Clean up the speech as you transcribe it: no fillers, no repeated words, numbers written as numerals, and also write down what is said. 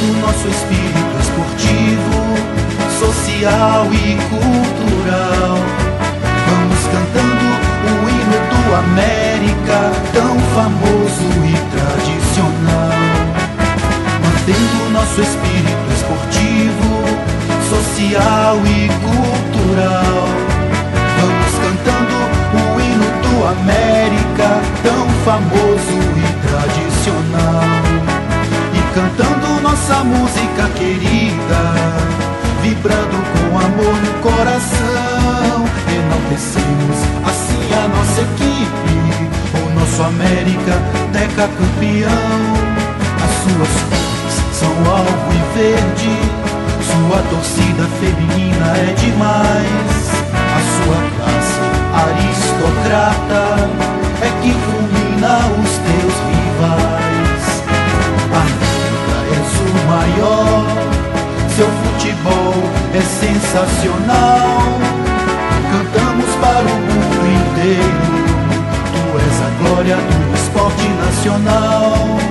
mantendo nosso espírito esportivo, social e cultural. Vamos cantando o hino do América, tão famoso e tradicional. Mantendo nosso espírito esportivo, social e cultural. Vamos cantando o hino do América, tão famoso e tradicional. E cantando nossa música querida, vibrando com amor no coração, enaltecemos assim a nossa equipe, o nosso América decacampeão. As suas cores são alvo e verde, sua torcida feminina é demais. A sua classe aristocrata é que fulmina os teus rivais. América, és o maior, seu futebol é sensacional. Cantamos para o mundo inteiro, tu és a glória do esporte nacional.